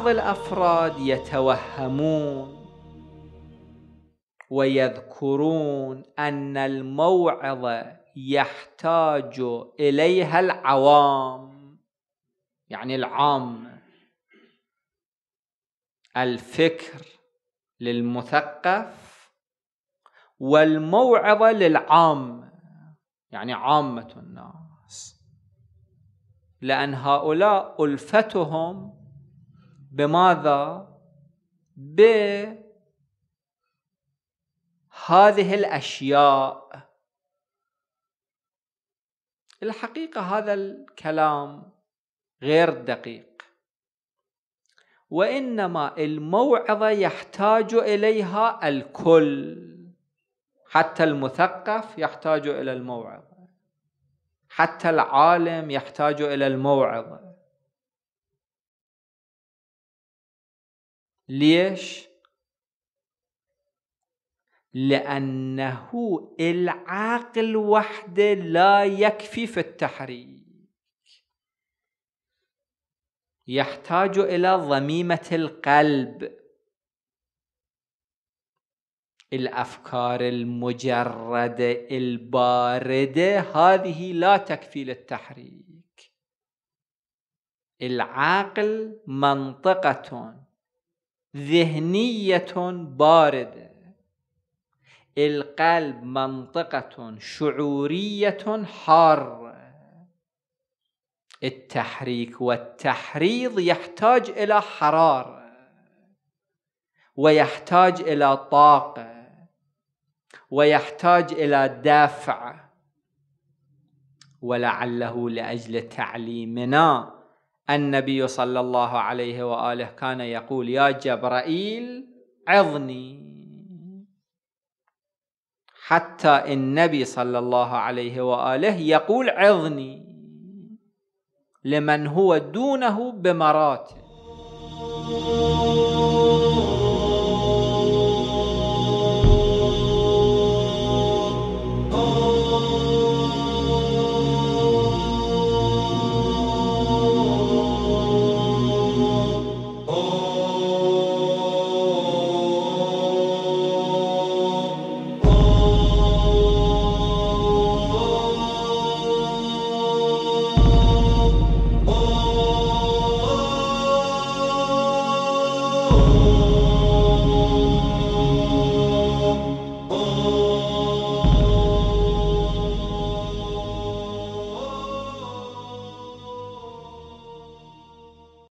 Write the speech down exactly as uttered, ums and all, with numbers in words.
بعض الأفراد يتوهمون ويذكرون أن الموعظة يحتاج إليها العوام، يعني العام، الفكر للمثقف والموعظة للعام، يعني عامة الناس، لأن هؤلاء ألفتهم بماذا؟ بهذه الأشياء. الحقيقة هذا الكلام غير دقيق، وإنما الموعظة يحتاج إليها الكل، حتى المثقف يحتاج إلى الموعظة، حتى العالم يحتاج إلى الموعظة. ليش؟ لأنه العقل وحده لا يكفي في التحريك، يحتاج إلى ضميمة القلب. الأفكار المجردة الباردة هذه لا تكفي للتحريك. العقل منطقة ذهنية باردة، القلب منطقة شعورية حارة. التحريك والتحريض يحتاج إلى حرارة، ويحتاج إلى طاقة، ويحتاج إلى دافع. ولعله لأجل تعليمنا النبي صلى الله عليه وآله كان يقول: يا جبرائيل عظني. حتى النبي صلى الله عليه وآله يقول عظني لمن هو دونه بمراتب.